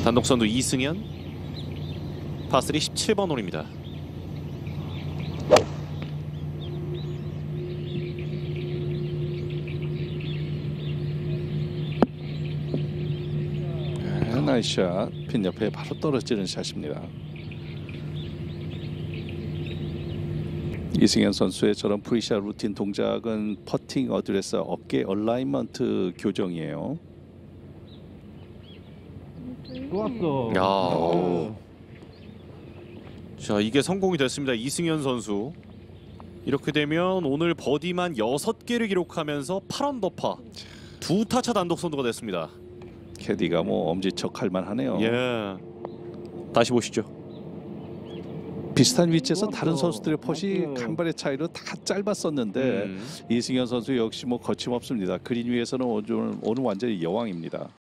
단독 선두 이승현, 파3 17번 홀입니다. 네, 나이스샷. 핀 옆에 바로 떨어지는 샷입니다. 이승현 선수의 저런 프리샷 루틴 동작은 퍼팅 어드레스 어깨 얼라이먼트 교정이에요. 좋았어. 야. 자, 이게 성공이 됐습니다. 이승현 선수. 이렇게 되면 오늘 버디만 6개를 기록하면서 8언더파. 2타차 단독 선두가 됐습니다. 캐디가 뭐 엄지척 할 만하네요. 예. 다시 보시죠. 비슷한 위치에서 다른 선수들의 펫이 간발의 차이로 다 짧았었는데 이승현 선수 역시 뭐 거침없습니다. 그린 위에서는 오늘 완전히 여왕입니다.